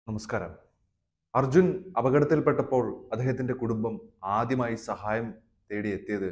നമസ്കാരം. അർജുൻ അപകടത്തിൽപ്പെട്ടപ്പോൾ അദ്ദേഹത്തിന്റെ കുടുംബം ആദ്യമായി സഹായം തേടി എത്തിയത്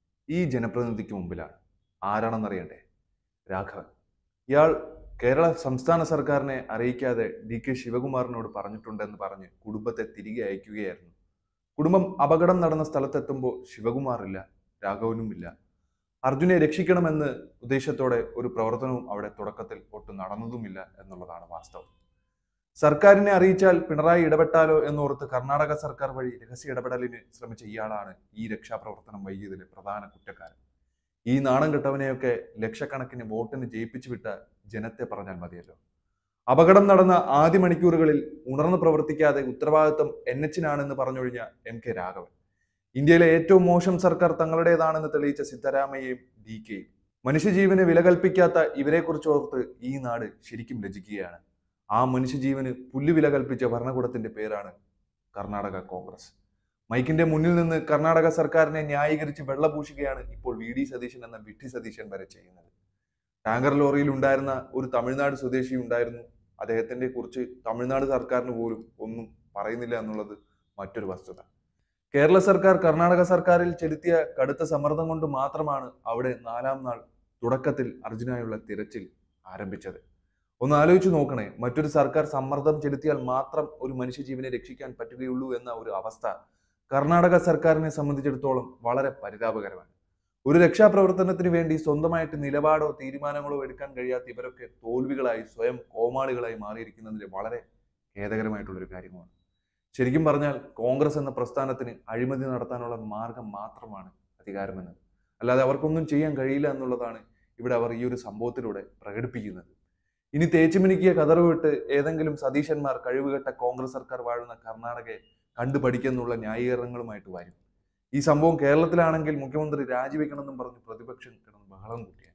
ഈ ജനപ്രതിനിധിക്ക് മുമ്പിലാണ്. ആരാണെന്നറിയണ്ടേ? രാഘവൻ. ഇയാൾ കേരള സംസ്ഥാന സർക്കാരിനെ അറിയിക്കാതെ ഡി.കെ. ശിവകുമാറിനോട് പറഞ്ഞിട്ടുണ്ടെന്ന് പറഞ്ഞ് കുടുംബത്തെ തിരികെ അയക്കുകയായിരുന്നു. കുടുംബം അപകടം നടന്ന സ്ഥലത്തെത്തുമ്പോൾ ശിവകുമാറില്ല, രാഘവനുമില്ല. അർജുനെ രക്ഷിക്കണമെന്ന് ഉദ്ദേശത്തോടെ ഒരു പ്രവർത്തനവും അവിടെ തുടക്കത്തിൽ ഒട്ടും നടന്നതുമില്ല എന്നുള്ളതാണ് വാസ്തവം. സർക്കാരിനെ അറിയിച്ചാൽ പിണറായി ഇടപെട്ടാലോ എന്നോർത്ത് കർണാടക സർക്കാർ വഴി രഹസ്യ ഇടപെടലിന് ശ്രമിച്ച ഇയാളാണ് ഈ രക്ഷാപ്രവർത്തനം വൈകിയതിലെ പ്രധാന കുറ്റക്കാരൻ. ഈ നാണം കെട്ടവനെയൊക്കെ ലക്ഷക്കണക്കിന് വോട്ടിന് ജയിപ്പിച്ചു വിട്ട ജനത്തെ പറഞ്ഞാൽ മതിയല്ലോ. അപകടം നടന്ന ആദ്യ മണിക്കൂറുകളിൽ ഉണർന്ന് പ്രവർത്തിക്കാതെ ഉത്തരവാദിത്വം എൻ എച്ചിനാണെന്ന് പറഞ്ഞൊഴിഞ്ഞ എം.കെ. രാഘവൻ. ഇന്ത്യയിലെ ഏറ്റവും മോശം സർക്കാർ തങ്ങളുടേതാണെന്ന് തെളിയിച്ച സിദ്ധരാമയ്യയും ഡി.കെയും. മനുഷ്യജീവന് വില കൽപ്പിക്കാത്ത ഇവരെക്കുറിച്ച് ഓർത്ത് ഈ നാട് ശരിക്കും ലജ്ജിക്കുകയാണ്. ആ മനുഷ്യജീവന് പുല്ലുവില കൽപ്പിച്ച ഭരണകൂടത്തിന്റെ പേരാണ് കർണാടക കോൺഗ്രസ്. മൈക്കിന്റെ മുന്നിൽ നിന്ന് കർണാടക സർക്കാരിനെ ന്യായീകരിച്ച് വെള്ളപൂശുകയാണ് ഇപ്പോൾ വി.ഡി. സതീശൻ എന്ന വിഡ്ഢി സതീശൻ വരെ ചെയ്യുന്നത്. ടാങ്കർ ലോറിയിൽ ഉണ്ടായിരുന്ന ഒരു തമിഴ്നാട് സ്വദേശി ഉണ്ടായിരുന്നു. അദ്ദേഹത്തിന്റെ കുറിച്ച് തമിഴ്നാട് സർക്കാരിന് പോലും ഒന്നും പറയുന്നില്ല എന്നുള്ളത് മറ്റൊരു വസ്തുത. കേരള സർക്കാർ കർണാടക സർക്കാരിൽ ചെലുത്തിയ കടുത്ത സമ്മർദ്ദം കൊണ്ട് മാത്രമാണ് അവിടെ 4-ാം നാൾ തുടക്കത്തിൽ അർജുനായുള്ള തിരച്ചിൽ ആരംഭിച്ചത്. ഒന്ന് ആലോചിച്ച് നോക്കണേ, മറ്റൊരു സർക്കാർ സമ്മർദ്ദം ചെലുത്തിയാൽ മാത്രം ഒരു മനുഷ്യജീവനെ രക്ഷിക്കാൻ പറ്റുകയുള്ളൂ എന്ന ഒരു അവസ്ഥ കർണാടക സർക്കാരിനെ സംബന്ധിച്ചിടത്തോളം വളരെ പരിതാപകരമാണ്. ഒരു രക്ഷാപ്രവർത്തനത്തിന് വേണ്ടി സ്വന്തമായിട്ട് നിലപാടോ തീരുമാനങ്ങളോ എടുക്കാൻ കഴിയാത്ത ഇവരൊക്കെ തോൽവികളായി സ്വയം കോമാളികളായി മാറിയിരിക്കുന്നതിൽ വളരെ ഖേദകരമായിട്ടുള്ളൊരു കാര്യമാണ്. ശരിക്കും പറഞ്ഞാൽ കോൺഗ്രസ് എന്ന പ്രസ്ഥാനത്തിന് അഴിമതി നടത്താനുള്ള മാർഗം മാത്രമാണ് അധികാരമെന്നത്. അല്ലാതെ അവർക്കൊന്നും ചെയ്യാൻ കഴിയില്ല എന്നുള്ളതാണ് ഇവിടെ അവർ ഈ ഒരു സംഭവത്തിലൂടെ പ്രകടിപ്പിക്കുന്നത്. ഇനി തേച്ചുമിനുക്കിയ കതറ് വിട്ട് ഏതെങ്കിലും സതീശന്മാർ കഴിവുകെട്ട കോൺഗ്രസ് സർക്കാർ വാഴുന്ന കർണാടകയെ കണ്ടുപഠിക്കുന്നുള്ള ന്യായീകരണങ്ങളുമായിട്ട് വരും. ഈ സംഭവം കേരളത്തിലാണെങ്കിൽ മുഖ്യമന്ത്രി രാജിവെക്കണമെന്നും പറഞ്ഞ് പ്രതിപക്ഷം കിടന്ന് ബഹളം കൂട്ടിയാണ്.